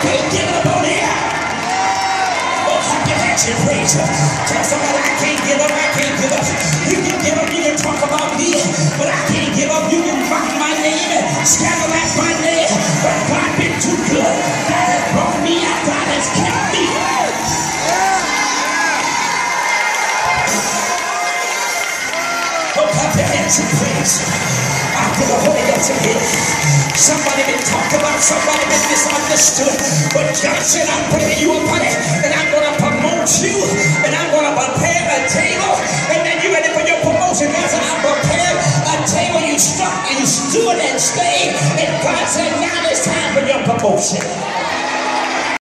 can't give up on here. Oh, clap your hands and praise. Tell somebody I can't give up, I can't give up. You can give up, you can talk about me, but I can't give up. You can mock my name and scandalize my name, but God been too good. God has brought me out, God has kept me. Oh, clap your hands and praise. I feel the Holy Ghost in here. Somebody been talked about, somebody been misunderstood, but God said I'm putting you up on it, and I'm going to promote you, and I'm going to prepare a table, and then you ready for your promotion. God said I prepared a table, you stuck and you stood and stayed, and God said now it's time for your promotion.